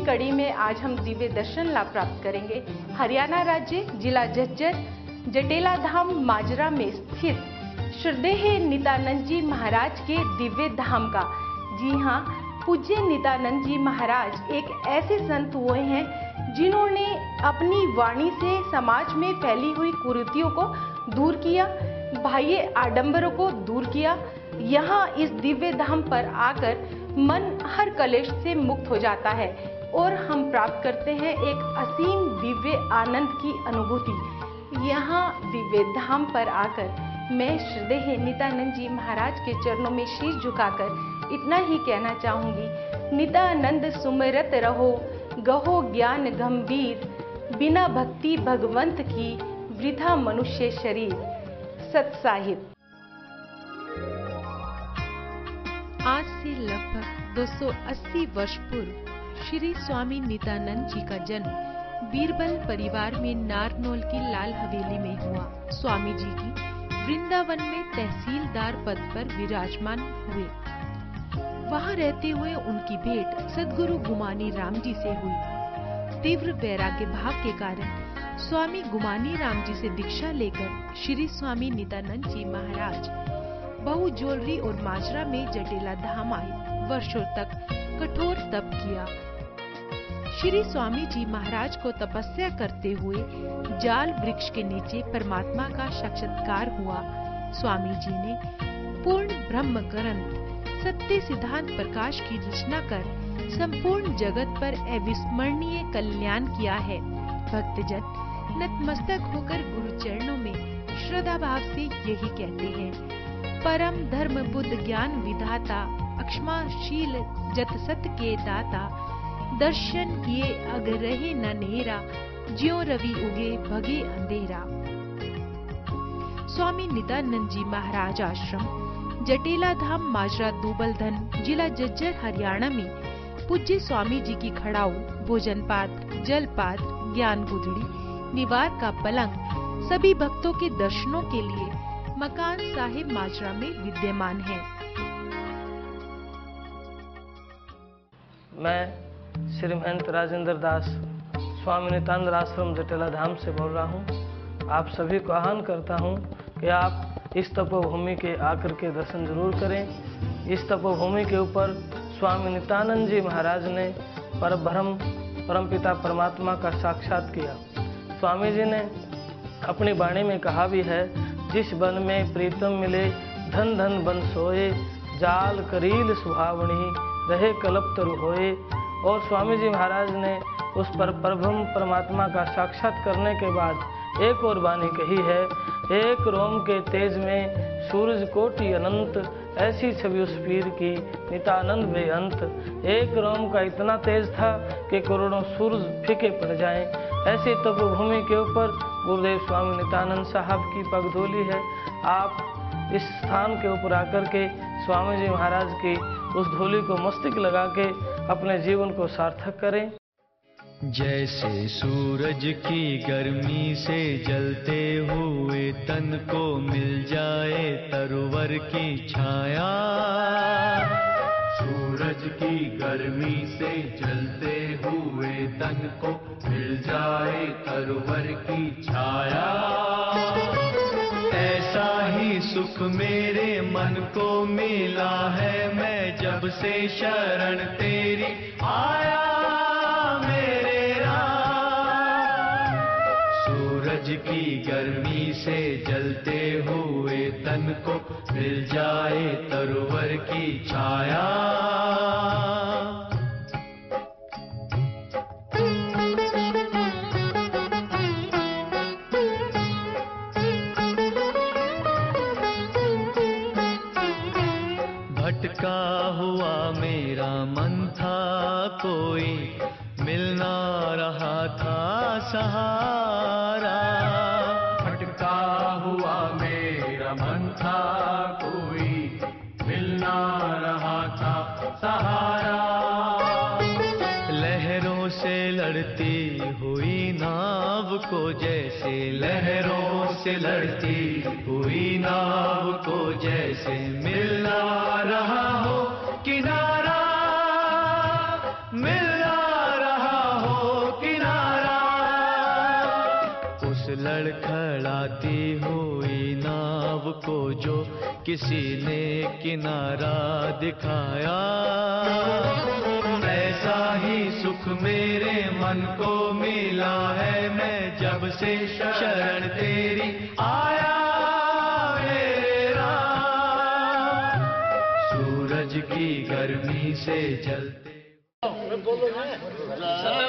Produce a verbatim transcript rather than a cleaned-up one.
कड़ी में आज हम दिव्य दर्शन लाभ प्राप्त करेंगे हरियाणा राज्य, जिला झज्जर, जटेला धाम माजरा में स्थित श्रद्धेय नित्यानंद जी महाराज के दिव्य धाम का। जी हाँ, पूज्य नित्यानंद जी महाराज एक ऐसे संत हुए हैं जिन्होंने अपनी वाणी से समाज में फैली हुई कुरीतियों को दूर किया, बाह्य आडंबरों को दूर किया। यहाँ इस दिव्य धाम पर आकर मन हर कलेश से मुक्त हो जाता है और हम प्राप्त करते हैं एक असीम दिव्य आनंद की अनुभूति। यहाँ दिव्य धाम पर आकर मैं श्रद्धेय नित्यानंद जी महाराज के चरणों में शीश झुकाकर इतना ही कहना चाहूंगी, नित्यानंद सुमिरत रहो, गहो ज्ञान गंभीर, बिना भक्ति भगवंत की वृथा मनुष्य शरीर। सत साहिब। आज से लगभग दो सौ अस्सी वर्ष पूर्व श्री स्वामी नित्यानंद जी का जन्म बीरबल परिवार में नारनौल की लाल हवेली में हुआ। स्वामी जी की वृंदावन में तहसीलदार पद पर विराजमान हुए। वहां रहते हुए उनकी भेंट सद्गुरु गुमानी राम जी से हुई। तीव्र वैराग्य भाव के कारण स्वामी गुमानी राम जी से दीक्षा लेकर श्री स्वामी नित्यानंद जी महाराज बहु जोलरी और माजरा में जटेला धाम आए। वर्षों तक कठोर तप किया। श्री स्वामी जी महाराज को तपस्या करते हुए जाल वृक्ष के नीचे परमात्मा का साक्षात्कार हुआ। स्वामी जी ने पूर्ण ब्रह्म ग्रंथ सत्य सिद्धांत प्रकाश की रचना कर संपूर्ण जगत पर अविस्मरणीय कल्याण किया है। भक्तजन नतमस्तक होकर गुरु चरणों में श्रद्धा भाव से यही कहते हैं, परम धर्म बुद्ध ज्ञान विधाता, अक्षमाशील जत सत के दाता, दर्शन किए अग रहे न नेरा, ज्यों रवि उगे भगे अंधेरा। स्वामी नित्यानंद जी महाराज आश्रम जटेला धाम माजरा दूबलधन जिला झज्जर हरियाणा में पूज्य स्वामी जी की खड़ाऊ, भोजन पात्र, जल पात्र, ज्ञान गुदड़ी, निवार का पलंग सभी भक्तों के दर्शनों के लिए मकान साहिब माजरा में विद्यमान है। मैं श्री महंत राजेंद्र दास स्वामी नित्यानंद आश्रम जटेला धाम से बोल रहा हूँ। आप सभी को आह्वान करता हूँ कि आप इस तपोभूमि के आकर के दर्शन जरूर करें। इस तपोभूमि के ऊपर स्वामी नित्यानंद जी महाराज ने परब्रह्म परमपिता परमात्मा का साक्षात किया। स्वामी जी ने अपनी वाणी में कहा भी है, जिस वन में प्रीतम मिले धन धन बन सोए, जाल करील सुहावणी रहे कल्प तरु होए। और स्वामी जी महाराज ने उस पर परब्रह्म परमात्मा का साक्षात करने के बाद एक और वाणी कही है, एक रोम के तेज में सूरज कोटि अनंत, ऐसी छवि उस पीर की नित्यानंद बेअंत। एक रोम का इतना तेज था कि करोड़ों सूरज फीके पड़ जाएं। ऐसी तपोभूमि के ऊपर गुरुदेव स्वामी नित्यानंद साहब की पगडोली है। आप इस स्थान के ऊपर आकर के स्वामी जी महाराज की उस धूलि को मस्तक लगा के अपने जीवन को सार्थक करें। जैसे सूरज की गर्मी से जलते हुए तन को मिल जाए तरवर की छाया, सूरज की गर्मी से जलते हुए तन को मिल जाए तरवर की छाया, ऐसा ही सुख मेरे मन को मिला है मैं जब से शरण तेरी आया मेरे राम। सूरज की गर्मी से जलते हुए तन को मिल जाए तरवर की छाया। भटका हुआ मेरा मन था कोई, मिल ना रहा था सहारा। भटका हुआ मेरा मन था कोई, मिल ना रहा था सहारा। लहरों से लड़ती हुई नाव को जैसे, लहरों से लड़ती हुई नाव को जैसे मिल ना रहा हो किनारा, मिल ना रहा उस लड़खड़ाती हुई नाव को जो किसी ने किनारा दिखाया, ऐसा ही सुख मेरे मन को मिला है मैं जब से शरण तेरी आया मेरे राम। सूरज की गर्मी से जलते